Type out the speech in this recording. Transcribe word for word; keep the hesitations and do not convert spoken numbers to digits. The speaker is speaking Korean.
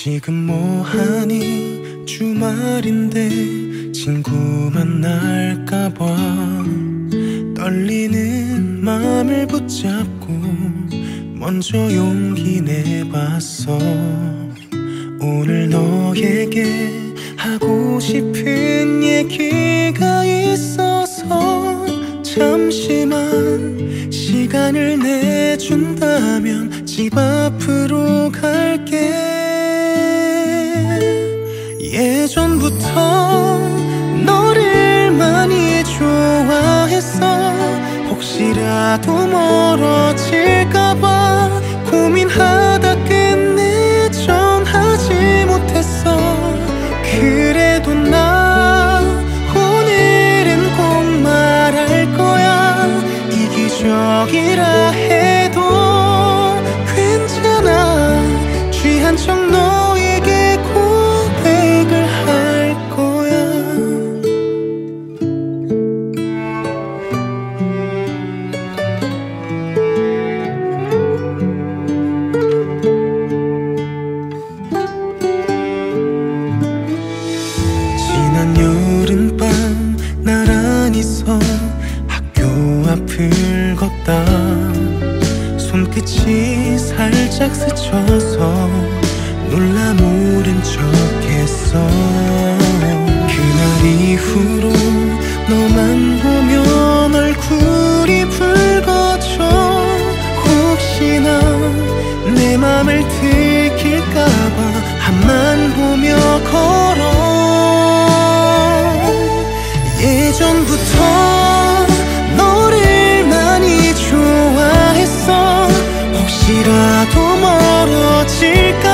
지금 뭐하니 주말인데 친구 만날까봐 떨리는 맘을 붙잡고 먼저 용기 내봤어. 오늘 너에게 하고 싶은 얘기가 있어서 잠시만 시간을 내준다면 집 앞으로 갈게. 예전부터 너를 많이 좋아했어. 혹시라도 멀어질까봐 고민하다 끝내 전하지 못했어. 그래도 나 오늘은 꼭 말할 거야. 이기적이라 해도 괜찮아. 취한 척 너에게 고백을 할 거야. 지난 여름밤 나란히 서 학교 앞을 걷다 손끝이 살짝 스쳐서 놀라 모른 척했어. 그날 이후로 너만 보면 얼굴이 붉어져. 혹시나 내 맘을 들킬까봐 앞만 보며 걸어. 예전부터 너를 많이 좋아했어. 혹시라도 멀어질까